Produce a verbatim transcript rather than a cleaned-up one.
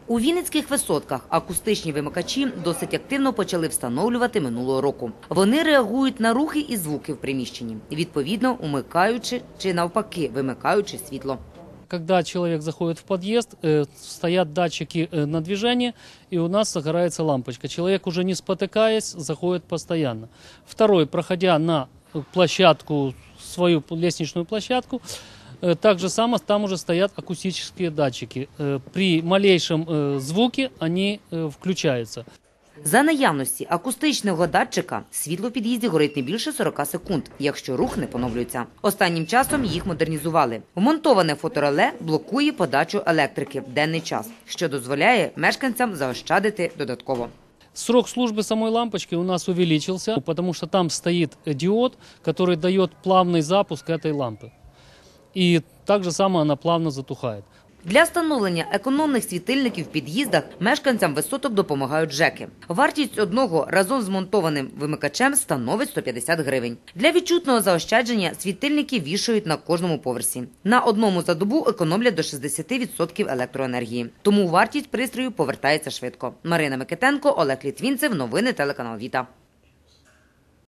У Вінницьких Висотках акустичні вимикачі досить активно почали встановлювати минулого року. Вони реагують на рухи і звуки в приміщенні, відповідно умикаючи чи навпаки вимикаючи світло. Когда человек заходит в подъезд, стоят датчики на движение, и у нас загорается лампочка. Человек, уже не спотыкаясь, заходит постоянно. Второй, проходя на площадку, свою лестничную площадку, так же само там уже стоят акустические датчики. При малейшем звуке они включаются. За наявності акустичного датчика світло в під'їзді горить не більше сорока секунд, якщо рух не поновлюється. Останнім часом їх модернізували. Вмонтоване фотореле блокує подачу електрики в денний час, що дозволяє мешканцям заощадити додатково. Срок службы самой лампочки у нас увеличился, потому что там стоит диод, который дает плавный запуск этой лампы. И так же само она плавно затухает. Для встановлення економних світильників в під'їздах мешканцям Висоток допомагають ЖЕКи. Вартість одного разом з монтованим вимикачем становить сто п'ятдесят гривень. Для відчутного заощадження світильники вішають на кожному поверсі. На одному за добу економлять до шістдесят відсотків електроенергії. Тому вартість пристрою повертається швидко. Марина Микитенко, Олег Літвінцев. Новини телеканал Віта.